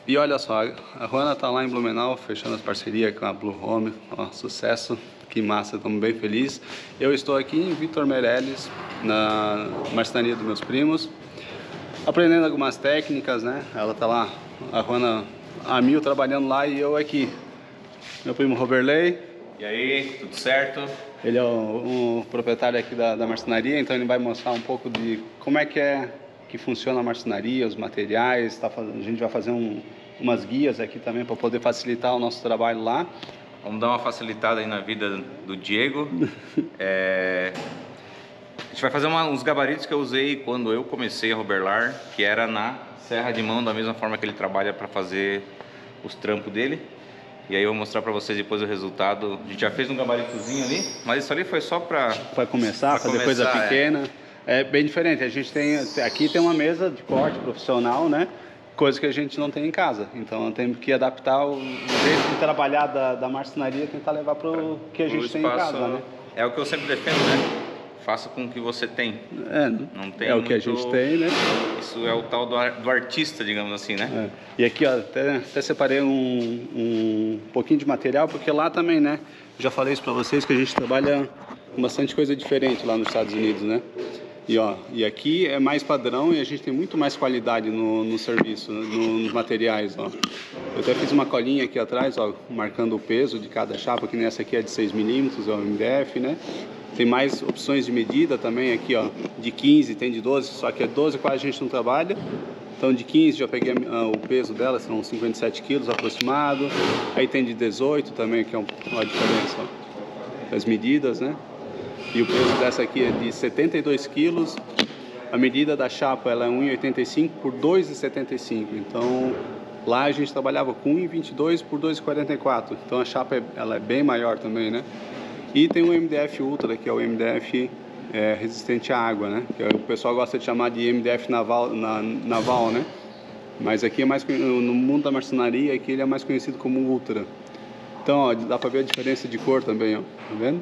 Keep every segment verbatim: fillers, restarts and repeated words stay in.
E olha só, a Juana tá lá em Blumenau, fechando as parcerias com a Blue Home, ó, sucesso, que massa, estamos bem felizes. Eu estou aqui em Vitor Meirelles, na marcenaria dos meus primos, aprendendo algumas técnicas, né? Ela tá lá, a Juana, a mil trabalhando lá e eu aqui. Meu primo Roberley. E aí, tudo certo? Ele é o, o proprietário aqui da, da marcenaria, então ele vai mostrar um pouco de como é que é que funciona a marcenaria, os materiais. Tá, a gente vai fazer um, umas guias aqui também para poder facilitar o nosso trabalho lá. Vamos dar uma facilitada aí na vida do Diego. É... A gente vai fazer uma, uns gabaritos que eu usei quando eu comecei a roberlar, que era na serra de mão, da mesma forma que ele trabalha para fazer os trampos dele. E aí eu vou mostrar para vocês depois o resultado. A gente já fez um gabaritozinho ali, mas isso ali foi só para... Para começar, fazer coisa pequena. É. é bem diferente. A gente tem... Aqui tem uma mesa de corte profissional, né? Coisa que a gente não tem em casa. Então temos que adaptar o jeito de trabalhar da, da marcenaria, tentar levar para o que a gente tem em casa, né? É o que eu sempre defendo, né? Faça com o que você tem. É, não tem é muito... o que a gente tem, né? Isso é o tal do, do artista, digamos assim, né? É. E aqui, ó, até, até separei um, um pouquinho de material, porque lá também, né? Já falei isso para vocês, que a gente trabalha com bastante coisa diferente lá nos Estados Unidos, né? E, ó, e aqui é mais padrão e a gente tem muito mais qualidade no, no serviço, no, nos materiais, ó. Eu até fiz uma colinha aqui atrás, ó, marcando o peso de cada chapa, que nessa aqui é de seis milímetros, é o M D F, né? Tem mais opções de medida também aqui, ó, de quinze, tem de doze, só que é doze quase a gente não trabalha. Então de quinze já peguei uh, o peso dela, são cinquenta e sete quilos aproximado. Aí tem de dezoito também, que é um, uma diferença, ó, as medidas, né? E o peso dessa aqui é de setenta e dois quilos. A medida da chapa ela é um e oitenta e cinco por dois e setenta e cinco. Então lá a gente trabalhava com um e vinte e dois por dois e quarenta e quatro. Então a chapa é, ela é bem maior também, né? E tem o M D F Ultra, que é o M D F é, resistente à água, né? Que o pessoal gosta de chamar de M D F naval, na, naval, né? Mas aqui é mais no mundo da marcenaria, aqui ele é mais conhecido como Ultra. Então, ó, dá para ver a diferença de cor também, ó. Tá vendo?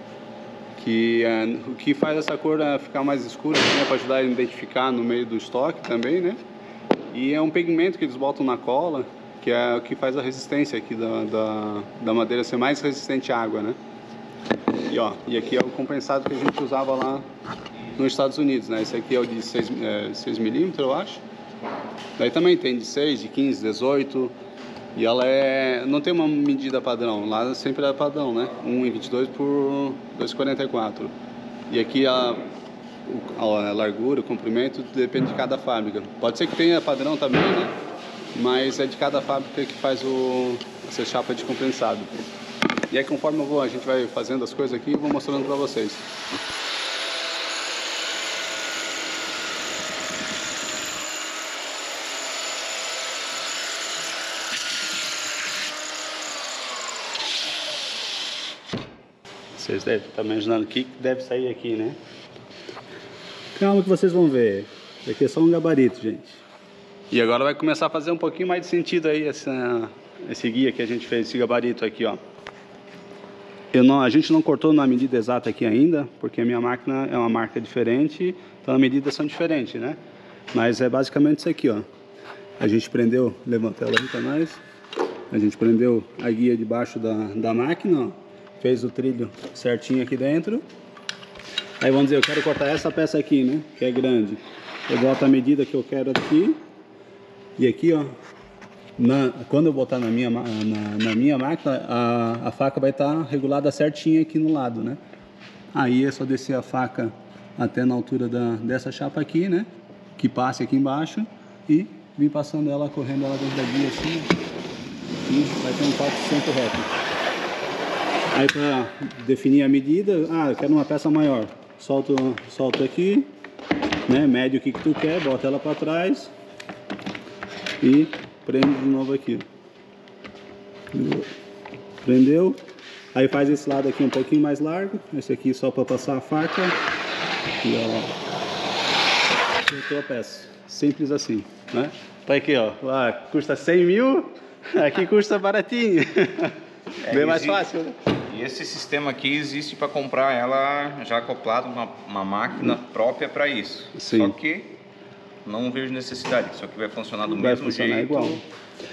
Que é, o que faz essa cor é ficar mais escura, né? Para ajudar a identificar no meio do estoque também, né? E é um pigmento que eles botam na cola, que é o que faz a resistência aqui da, da, da madeira ser mais resistente à água, né? E, ó, e aqui é o compensado que a gente usava lá nos Estados Unidos, né? Esse aqui é o de seis milímetros, eu acho. Daí também tem de seis, de quinze, dezoito. E ela é... não tem uma medida padrão. Lá sempre é padrão, né? um e vinte e dois por dois e quarenta e quatro. E aqui a, a largura, o comprimento, depende de cada fábrica. Pode ser que tenha padrão também, né? Mas é de cada fábrica que faz o, essa chapa de compensado. E aí conforme eu vou, a gente vai fazendo as coisas aqui e vou mostrando para vocês. Vocês devem estar imaginando o que deve sair aqui, né? Calma que vocês vão ver. Isso aqui é só um gabarito, gente. E agora vai começar a fazer um pouquinho mais de sentido aí essa, esse guia que a gente fez, esse gabarito aqui, ó. Eu não, a gente não cortou na medida exata aqui ainda, porque a minha máquina é uma marca diferente, então as medidas são diferentes, né? Mas é basicamente isso aqui, ó. A gente prendeu, levanta ela aí pra nós. A gente prendeu a guia debaixo da, da máquina, ó. Fez o trilho certinho aqui dentro. Aí vamos dizer, eu quero cortar essa peça aqui, né? Que é grande. Eu boto a medida que eu quero aqui. E aqui, ó. Na, quando eu botar na minha, na, na minha máquina, a, a faca vai estar regulada certinho aqui no lado, né? Aí é só descer a faca até na altura da, dessa chapa aqui, né? Que passe aqui embaixo. E vir passando ela, correndo ela dentro da guia assim. E vai ter um corte sempre reto. Aí para definir a medida, ah, eu quero uma peça maior. Solto, solto aqui, né? Mede o que, que tu quer, bota ela para trás e prende de novo aqui. Prendeu. Aí faz esse lado aqui um pouquinho mais largo. Esse aqui só para passar a faca. E ó, soltou a peça. Simples assim, né? Tá aqui, ó. Lá custa cem mil, aqui custa baratinho. É, bem mais fácil, né? E esse sistema aqui existe para comprar ela já acoplado uma, uma máquina própria para isso. Sim. Só que não vejo necessidade. Isso aqui vai funcionar do vai mesmo funcionar jeito. Igual.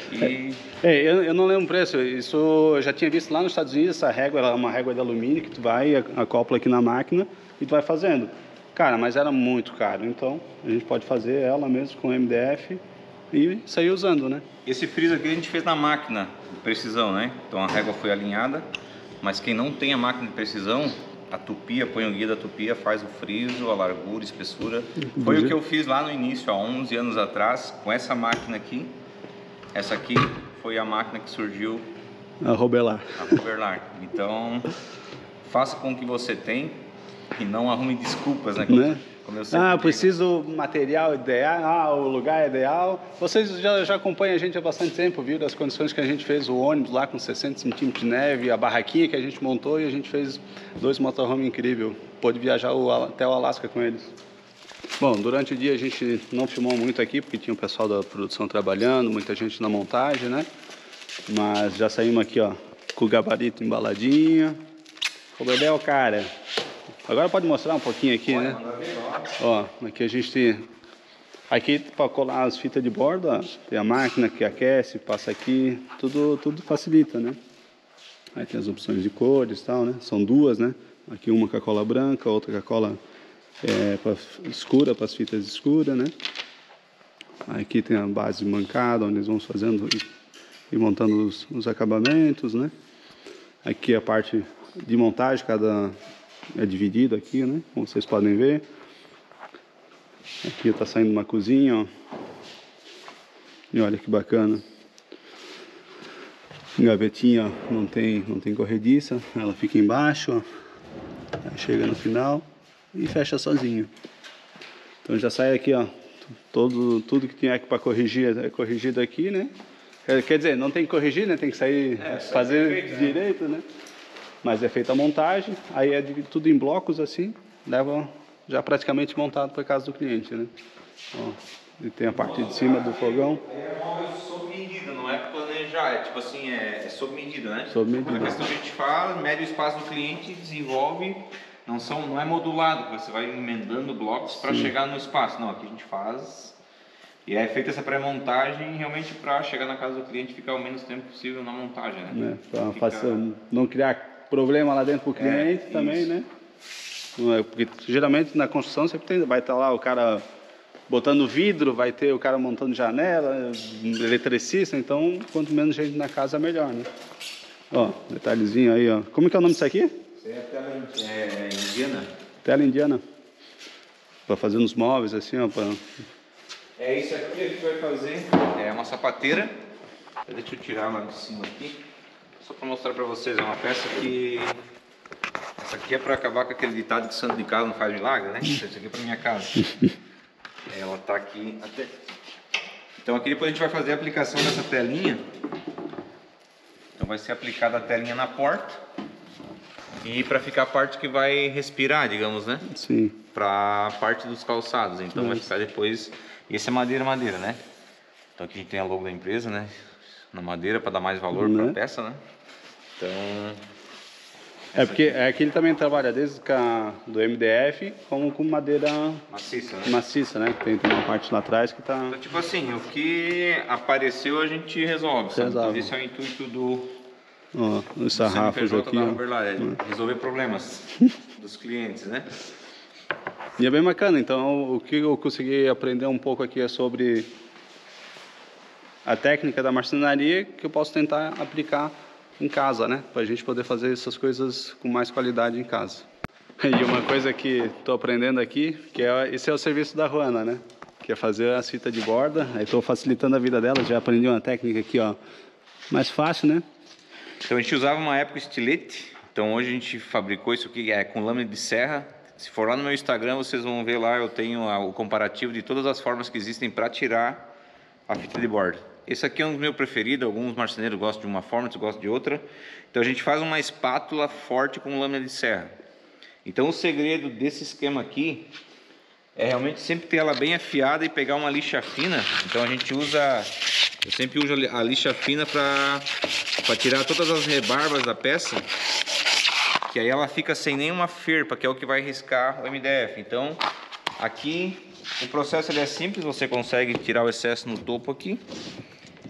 E... É, eu, eu não lembro o preço, isso eu já tinha visto lá nos Estados Unidos, essa régua, ela é uma régua de alumínio que tu vai, acopla aqui na máquina e tu vai fazendo. Cara, mas era muito caro, então a gente pode fazer ela mesmo com M D F e sair usando, né? Esse friso aqui a gente fez na máquina de precisão, né? Então a régua foi alinhada, mas quem não tem a máquina de precisão, a tupia, põe o guia da tupia, faz o friso, a largura, a espessura. Foi o que eu fiz lá no início, há onze anos atrás, com essa máquina aqui. Essa aqui foi a máquina que surgiu, a Roberlar. A Roberlar. Então, faça com o que você tem e não arrume desculpas, né? Como, né? como eu sempre ah, digo. preciso material ideal, ah, o lugar é ideal. Vocês já, já acompanham a gente há bastante tempo, viram as condições que a gente fez o ônibus lá com sessenta centímetros de neve, a barraquinha que a gente montou e a gente fez dois motorhome incríveis. Pôde viajar o, até o Alasca com eles. Bom, durante o dia a gente não filmou muito aqui, porque tinha o pessoal da produção trabalhando, muita gente na montagem, né? Mas já saímos aqui, ó, com o gabarito embaladinho. O Bebel, cara. Agora pode mostrar um pouquinho aqui, né? Ó, aqui a gente tem... Aqui para colar as fitas de bordo, ó, tem a máquina que aquece, passa aqui, tudo, tudo facilita, né? Aí tem as opções de cores e tal, né? São duas, né? Aqui uma com a cola branca, outra com a cola... É, pra escura, para as fitas escuras, né? Aqui tem a base mancada, onde eles vão fazendo e, e montando os, os acabamentos, né? Aqui a parte de montagem, cada é dividido aqui, né? Como vocês podem ver. Aqui está saindo uma cozinha, ó. E olha que bacana. Gavetinha, ó, não tem, não tem corrediça, ela fica embaixo, ó. Aí chega no final e fecha sozinho. Então já sai aqui, ó, todo, tudo que tinha aqui para corrigir é corrigido aqui, né? Quer dizer, não tem que corrigir, né? Tem que sair, é, fazer perfeito, direito, né? Mas é feita a montagem, aí é tudo em blocos assim, leva já praticamente montado para casa do cliente, né? Ó, e tem a parte de cima do fogão. É móvel sob medida, não é planejar, é tipo assim, é, é sob medida, né? Sob medida. A questão que a gente fala, mede o espaço do cliente, desenvolve. Não, são, não é modulado, você vai emendando blocos para chegar no espaço. Não, aqui a gente faz e é feita essa pré-montagem realmente para chegar na casa do cliente e ficar o menos tempo possível na montagem, né? É, para Fica... não criar problema lá dentro para o cliente é, também, isso. Né? Porque geralmente na construção sempre tem, vai estar lá o cara botando vidro, vai ter o cara montando janela, eletricista, então quanto menos gente na casa melhor, né? Ó, detalhezinho aí, ó. Como que é o nome disso aqui? É a tela é, indiana. Tela indiana. Para fazer uns móveis assim, ó. Pra... É isso aqui que a gente vai fazer. É uma sapateira. Deixa eu tirar lá de cima aqui. Só para mostrar para vocês. É uma peça que... Essa aqui é para acabar com aquele ditado que santo de casa não faz milagre, né? Essa aqui é para minha casa. Ela tá aqui até... Então aqui depois a gente vai fazer a aplicação dessa telinha. Então vai ser aplicada a telinha na porta. E para ficar a parte que vai respirar, digamos, né? Sim. Para a parte dos calçados. Então vai ficar depois... E esse é madeira, madeira, né? Então aqui a gente tem a logo da empresa, né? Na madeira para dar mais valor para a peça, né? Então... É porque é que ele também trabalha desde a, do M D F como com madeira maciça, né? Maciça, né? Tem, tem uma parte lá atrás que tá... Então, tipo assim, o que apareceu a gente resolve. Sabe? Então, esse é o intuito do... Ó, os sarrafos aqui, da ó. Roberlar, é resolver problemas dos clientes, né? E é bem bacana, então o que eu consegui aprender um pouco aqui é sobre a técnica da marcenaria que eu posso tentar aplicar em casa, né? Para a gente poder fazer essas coisas com mais qualidade em casa. E uma coisa que estou aprendendo aqui, que é, esse é o serviço da Juana, né? Que é fazer as fitas de borda, aí estou facilitando a vida dela, já aprendi uma técnica aqui, ó, mais fácil, né? Então a gente usava uma época estilete, então hoje a gente fabricou isso aqui é com lâmina de serra. Se for lá no meu Instagram, vocês vão ver lá, eu tenho o comparativo de todas as formas que existem para tirar a fita de borda. Esse aqui é um dos meus preferidos, alguns marceneiros gostam de uma forma, outros gostam de outra. Então a gente faz uma espátula forte com lâmina de serra. Então o segredo desse esquema aqui é realmente sempre ter ela bem afiada e pegar uma lixa fina. Então a gente usa, eu sempre uso a lixa fina para para tirar todas as rebarbas da peça, que aí ela fica sem nenhuma ferpa, que é o que vai riscar o M D F. Então aqui o processo ele é simples, você consegue tirar o excesso no topo aqui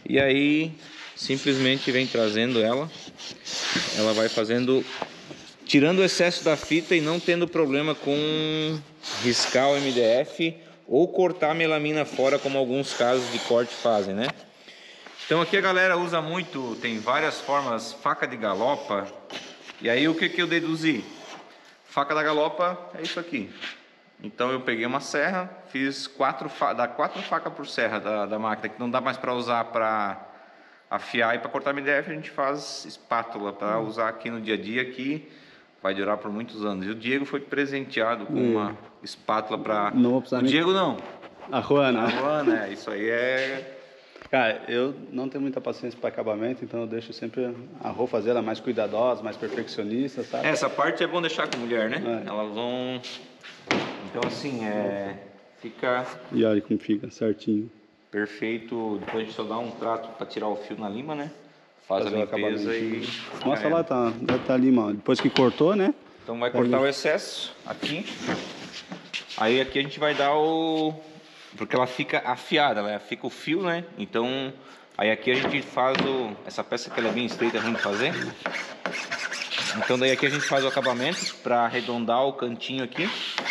E aí simplesmente vem trazendo ela. Ela vai fazendo, tirando o excesso da fita e não tendo problema com riscar o M D F ou cortar a melamina fora, como alguns casos de corte fazem, né? Então aqui a galera usa muito, tem várias formas, faca de galopa. E aí o que que eu deduzi? Faca da galopa é isso aqui. Então eu peguei uma serra, fiz quatro, dá quatro facas por serra da, da máquina, que não dá mais para usar para afiar e para cortar M D F, a gente faz espátula para hum. usar aqui no dia a dia, que vai durar por muitos anos. E o Diego foi presenteado com hum. uma espátula para... Não vou precisar o Diego nem... não. A Juana. A Juana, é, isso aí é... Cara, eu não tenho muita paciência para acabamento, então eu deixo sempre a Rô fazer ela mais cuidadosa, mais perfeccionista, sabe? Essa parte é bom deixar com mulher, né? É. Elas vão... Então assim, é... fica... E olha como fica, certinho. Perfeito. Depois a gente só dá um trato para tirar o fio na lima, né? Faz Fazer a limpeza e... Nossa, lá tá, tá a lima, depois que cortou, né? Então vai cortar o excesso aqui. Aí aqui a gente vai dar o... Porque ela fica afiada, ela fica o fio, né? Então, aí aqui a gente faz o... Essa peça que ela é bem estreita, a gente fazer. Então daí aqui a gente faz o acabamento para arredondar o cantinho aqui.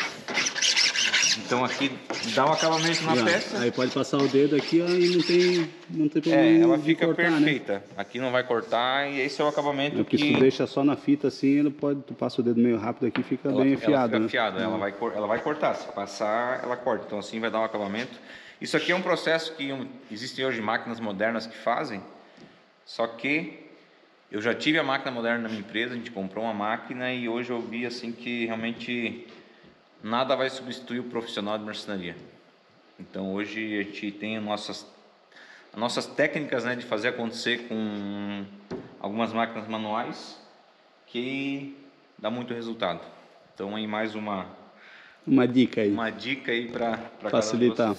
Então aqui dá um acabamento na e, ó, peça. Aí pode passar o dedo aqui, ó, e não tem, não tem problema. É, ela fica cortar, perfeita. Né? Aqui não vai cortar e esse é o acabamento. É porque que... se tu deixa só na fita assim, ele pode, tu passa o dedo meio rápido aqui, fica ela, bem afiado. Ela fica né? afiada, ela, vai, ela vai cortar. Se passar, ela corta. Então assim vai dar um acabamento. Isso aqui é um processo que um, existem hoje máquinas modernas que fazem. Só que eu já tive a máquina moderna na minha empresa, a gente comprou uma máquina e hoje eu vi assim que realmente nada vai substituir o profissional de marcenaria. Então hoje a gente tem nossas, nossas técnicas, né, de fazer acontecer com algumas máquinas manuais que dá muito resultado. Então aí mais uma, uma dica aí. Uma dica aí para facilitar.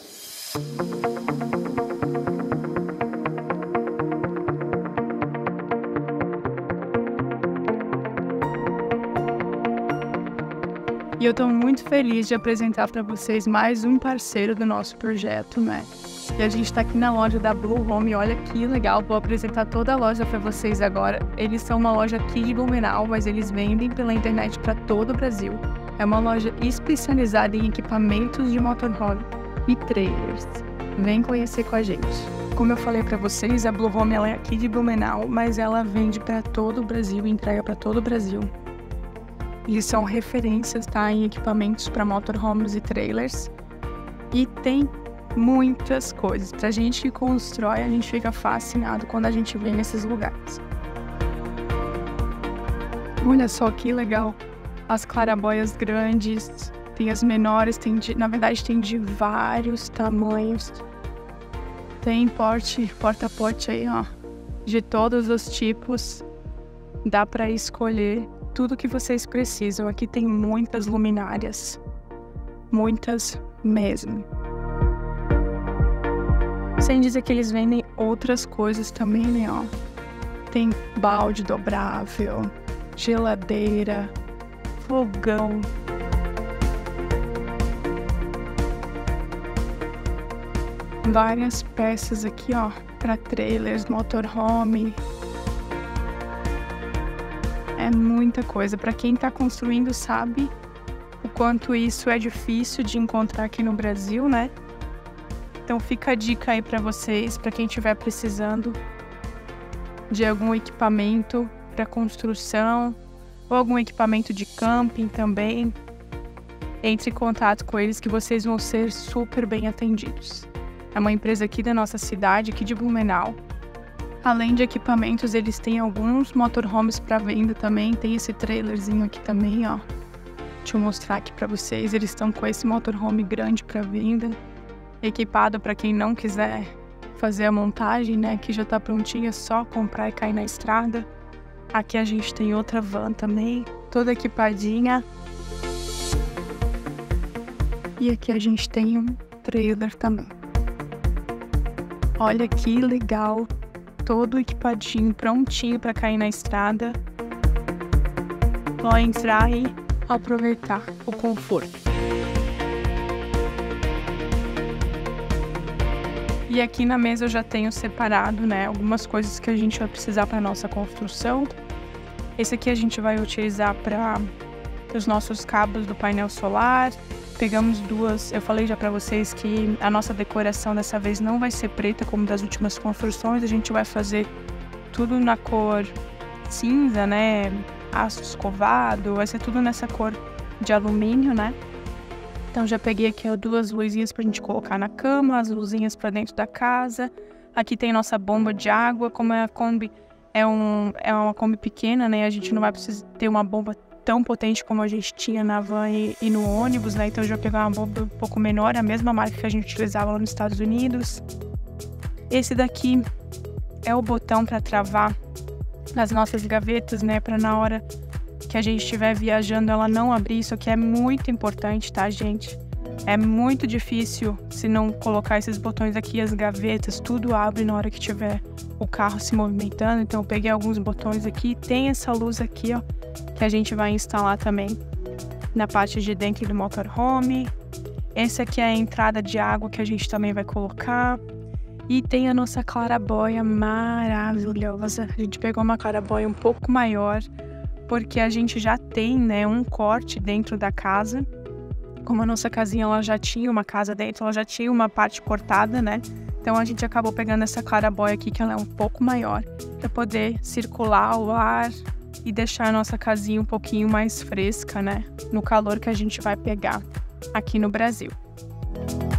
E eu estou muito feliz de apresentar para vocês mais um parceiro do nosso projeto, né? E a gente está aqui na loja da Blue Home, olha que legal, vou apresentar toda a loja para vocês agora. Eles são uma loja aqui de Blumenau, mas eles vendem pela internet para todo o Brasil. É uma loja especializada em equipamentos de motorhome e trailers. Vem conhecer com a gente. Como eu falei para vocês, a Blue Home ela é aqui de Blumenau, mas ela vende para todo o Brasil, entrega para todo o Brasil. Eles são referências, tá, em equipamentos para motorhomes e trailers. E tem muitas coisas. Pra gente que constrói, a gente fica fascinado quando a gente vê nesses lugares. Olha só que legal. As clarabóias grandes, tem as menores, tem de, na verdade tem de vários tamanhos. Tem porte, porta-pote aí, ó, de todos os tipos. Dá pra escolher tudo que vocês precisam. Aqui tem muitas luminárias, muitas mesmo. Sem dizer que eles vendem outras coisas também, né, ó. Tem balde dobrável, geladeira, fogão. Várias peças aqui, ó, para trailers, motorhome. É muita coisa. Para quem está construindo sabe o quanto isso é difícil de encontrar aqui no Brasil, né? Então fica a dica aí para vocês, para quem estiver precisando de algum equipamento para construção ou algum equipamento de camping também. Entre em contato com eles que vocês vão ser super bem atendidos. É uma empresa aqui da nossa cidade, aqui de Blumenau. Além de equipamentos, eles têm alguns motorhomes para venda também. Tem esse trailerzinho aqui também, ó. Deixa eu mostrar aqui para vocês. Eles estão com esse motorhome grande para venda. Equipado para quem não quiser fazer a montagem, né? Que já tá prontinho, é só comprar e cair na estrada. Aqui a gente tem outra van também, toda equipadinha. E aqui a gente tem um trailer também. Olha que legal. Todo equipadinho, prontinho para cair na estrada. Só entrar e aproveitar o conforto. E aqui na mesa eu já tenho separado, né, algumas coisas que a gente vai precisar para nossa construção. Esse aqui a gente vai utilizar para os nossos cabos do painel solar. Pegamos duas, eu falei já para vocês que a nossa decoração dessa vez não vai ser preta como das últimas construções, a gente vai fazer tudo na cor cinza, né, aço escovado, vai ser tudo nessa cor de alumínio, né. Então já peguei aqui ó, duas luzinhas pra gente colocar na cama, as luzinhas para dentro da casa. Aqui tem nossa bomba de água, como a Kombi é, um, é uma Kombi pequena, né, a gente não vai precisar ter uma bomba tão potente como a gente tinha na van e, e no ônibus, né? Então eu já peguei uma bomba um pouco menor, a mesma marca que a gente utilizava lá nos Estados Unidos. Esse daqui é o botão para travar as nossas gavetas, né? Para na hora que a gente estiver viajando ela não abrir. Isso aqui é muito importante, tá, gente? É muito difícil se não colocar esses botões aqui, as gavetas, tudo abre na hora que tiver o carro se movimentando. Então eu peguei alguns botões aqui, tem essa luz aqui, ó, que a gente vai instalar também na parte de dentro do motorhome. Essa aqui é a entrada de água que a gente também vai colocar. E tem a nossa clarabóia maravilhosa. A gente pegou uma clarabóia um pouco maior, porque a gente já tem, né, um corte dentro da casa. Como a nossa casinha ela já tinha uma casa dentro, ela já tinha uma parte cortada, né? Então a gente acabou pegando essa clarabóia aqui, que ela é um pouco maior, para poder circular o ar e deixar a nossa casinha um pouquinho mais fresca, né? No calor que a gente vai pegar aqui no Brasil.